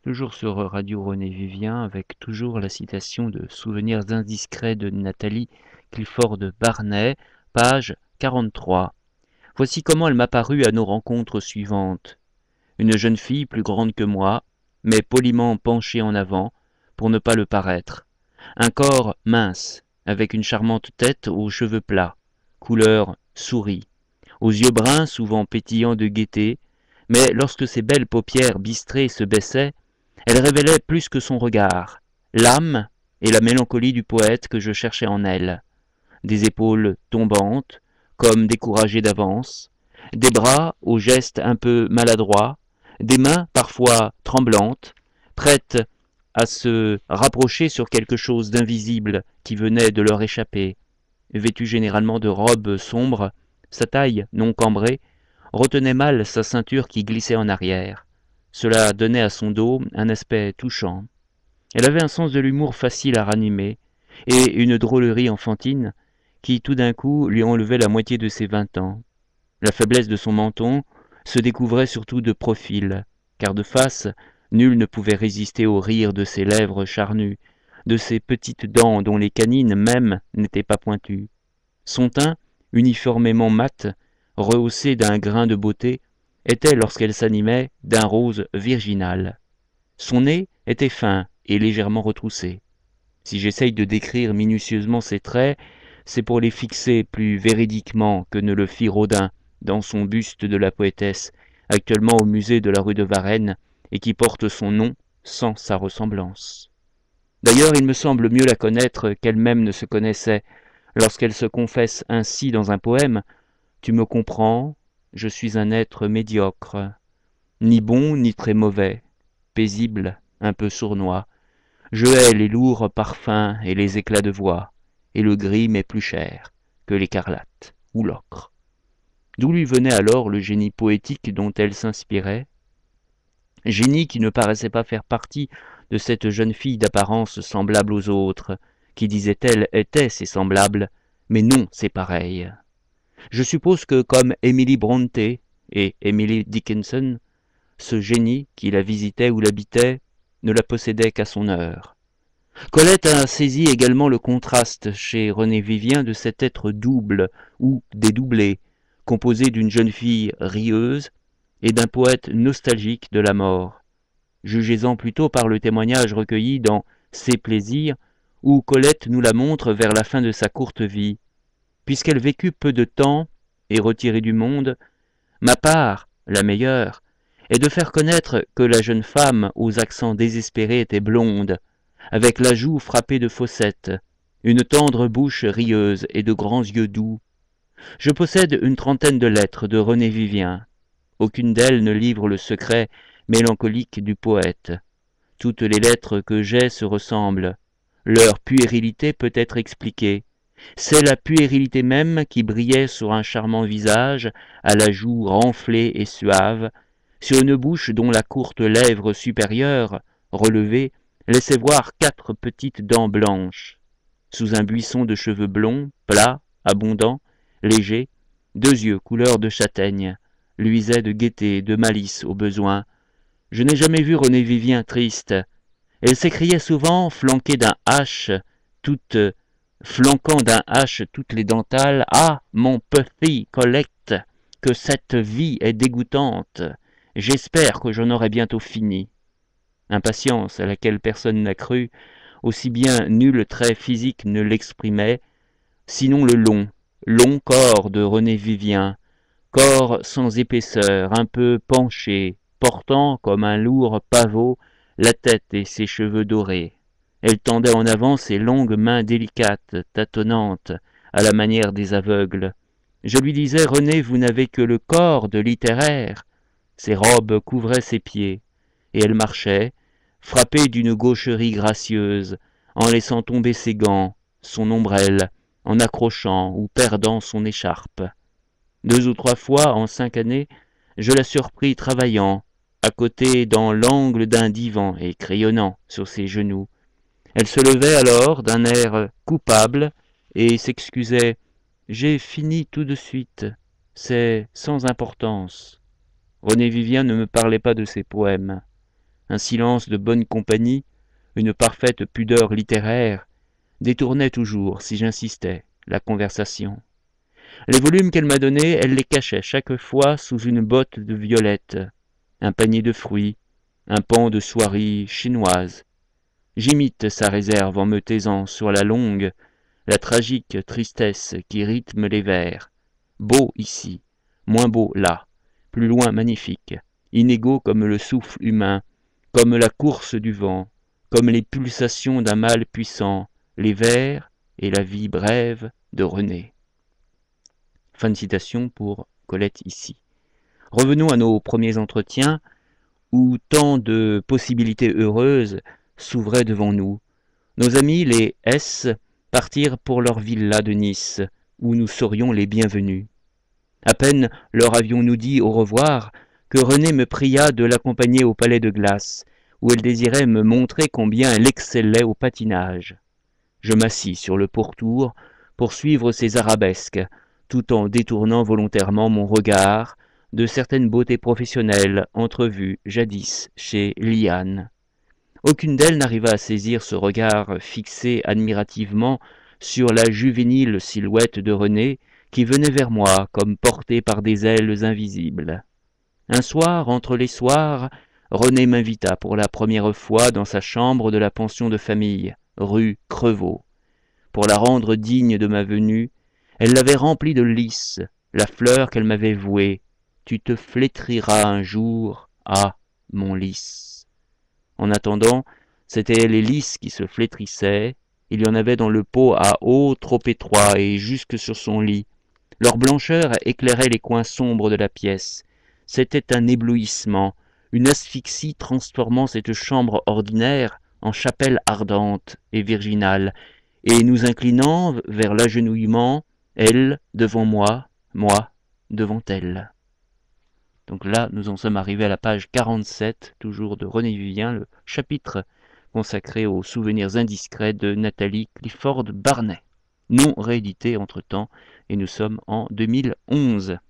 Toujours sur Radio René Vivien, avec toujours la citation de Souvenirs indiscrets de Nathalie Clifford Barnet, page 43. Voici comment elle m'a paru à nos rencontres suivantes. Une jeune fille plus grande que moi, mais poliment penchée en avant, pour ne pas le paraître. Un corps mince, avec une charmante tête aux cheveux plats, couleur souris, aux yeux bruns souvent pétillants de gaieté, mais lorsque ses belles paupières bistrées se baissaient, elle révélait plus que son regard, l'âme et la mélancolie du poète que je cherchais en elle. Des épaules tombantes, comme découragées d'avance, des bras aux gestes un peu maladroits, des mains parfois tremblantes, prêtes à se rapprocher sur quelque chose d'invisible qui venait de leur échapper. Vêtue généralement de robes sombres, sa taille, non cambrée, retenait mal sa ceinture qui glissait en arrière. Cela donnait à son dos un aspect touchant. Elle avait un sens de l'humour facile à ranimer, et une drôlerie enfantine qui tout d'un coup lui enlevait la moitié de ses 20 ans. La faiblesse de son menton se découvrait surtout de profil, car de face, nul ne pouvait résister au rire de ses lèvres charnues, de ses petites dents dont les canines même n'étaient pas pointues. Son teint, uniformément mat, rehaussé d'un grain de beauté, était, lorsqu'elle s'animait, d'un rose virginal. Son nez était fin et légèrement retroussé. Si j'essaye de décrire minutieusement ses traits, c'est pour les fixer plus véridiquement que ne le fit Rodin dans son buste de la poétesse, actuellement au musée de la rue de Varennes, et qui porte son nom sans sa ressemblance. D'ailleurs, il me semble mieux la connaître qu'elle-même ne se connaissait, lorsqu'elle se confesse ainsi dans un poème. Tu me comprends, je suis un être médiocre, ni bon ni très mauvais, paisible, un peu sournois. Je hais les lourds parfums et les éclats de voix, et le gris m'est plus cher que l'écarlate ou l'ocre. D'où lui venait alors le génie poétique dont elle s'inspirait? Génie qui ne paraissait pas faire partie de cette jeune fille d'apparence semblable aux autres, qui disait-elle était ses semblables, mais non ses pareilles. Je suppose que comme Emily Brontë et Emily Dickinson, ce génie qui la visitait ou l'habitait ne la possédait qu'à son heure. Colette a saisi également le contraste chez René Vivien de cet être double ou dédoublé, composé d'une jeune fille rieuse et d'un poète nostalgique de la mort. Jugez-en plutôt par le témoignage recueilli dans Ses plaisirs, où Colette nous la montre vers la fin de sa courte vie. Puisqu'elle vécut peu de temps et retirée du monde, ma part, la meilleure, est de faire connaître que la jeune femme aux accents désespérés était blonde, avec la joue frappée de fossettes, une tendre bouche rieuse et de grands yeux doux. Je possède une trentaine de lettres de René Vivien. Aucune d'elles ne livre le secret mélancolique du poète. Toutes les lettres que j'ai se ressemblent. Leur puérilité peut être expliquée. C'est la puérilité même qui brillait sur un charmant visage, à la joue renflée et suave, sur une bouche dont la courte lèvre supérieure, relevée, laissait voir 4 petites dents blanches. Sous un buisson de cheveux blonds, plats, abondants, légers, 2 yeux couleur de châtaigne, luisaient de gaieté, de malice au besoin. Je n'ai jamais vu René Vivien triste. Elle s'écriait souvent, flanquant d'un H toutes les dentales, « Ah, mon petit Colette, que cette vie est dégoûtante. J'espère que j'en aurai bientôt fini. » Impatience à laquelle personne n'a cru, aussi bien nul trait physique ne l'exprimait, sinon le long corps de René Vivien, corps sans épaisseur, un peu penché, portant, comme un lourd pavot, la tête et ses cheveux dorés. Elle tendait en avant ses longues mains délicates, tâtonnantes, à la manière des aveugles. Je lui disais, René, vous n'avez que le corps de littéraire. Ses robes couvraient ses pieds, et elle marchait, frappée d'une gaucherie gracieuse, en laissant tomber ses gants, son ombrelle, en accrochant ou perdant son écharpe. 2 ou 3 fois, en 5 années, je la surpris travaillant, à côté dans l'angle d'un divan et crayonnant sur ses genoux. Elle se levait alors d'un air coupable et s'excusait. « J'ai fini tout de suite, c'est sans importance. » René Vivien ne me parlait pas de ses poèmes. un silence de bonne compagnie, une parfaite pudeur littéraire, détournaient toujours, si j'insistais, la conversation. Les volumes qu'elle m'a donnés, elle les cachait chaque fois sous une botte de violettes, un panier de fruits, un pan de soierie chinoise. J'imite sa réserve en me taisant sur la longue, la tragique tristesse qui rythme les vers. Beau ici, moins beau là, plus loin magnifique, inégaux comme le souffle humain, comme la course du vent, comme les pulsations d'un mal puissant, les vers et la vie brève de René. Fin de citation pour Colette ici. Revenons à nos premiers entretiens, où tant de possibilités heureuses s'ouvraient devant nous. Nos amis, les S, partirent pour leur villa de Nice, où nous serions les bienvenus. À peine leur avions-nous dit au revoir que Renée me pria de l'accompagner au palais de glace, où elle désirait me montrer combien elle excellait au patinage. Je m'assis sur le pourtour pour suivre ses arabesques, tout en détournant volontairement mon regard de certaines beautés professionnelles entrevues jadis chez Liane. Aucune d'elles n'arriva à saisir ce regard fixé admirativement sur la juvénile silhouette de Renée qui venait vers moi comme portée par des ailes invisibles. Un soir, entre les soirs, Renée m'invita pour la première fois dans sa chambre de la pension de famille, rue Crevaux. Pour la rendre digne de ma venue, elle l'avait remplie de lys, la fleur qu'elle m'avait vouée. Tu te flétriras un jour, ah, mon lys. En attendant, c'étaient les lys qui se flétrissaient. Il y en avait dans le pot à eau trop étroit et jusque sur son lit. Leur blancheur éclairait les coins sombres de la pièce. C'était un éblouissement, une asphyxie transformant cette chambre ordinaire en chapelle ardente et virginale, et nous inclinant vers l'agenouillement, elle devant moi devant elle. Donc là, nous en sommes arrivés à la page 47, toujours de René Vivien, le chapitre consacré aux souvenirs indiscrets de Nathalie Clifford Barnet. Non réédité entre-temps, et nous sommes en 2011.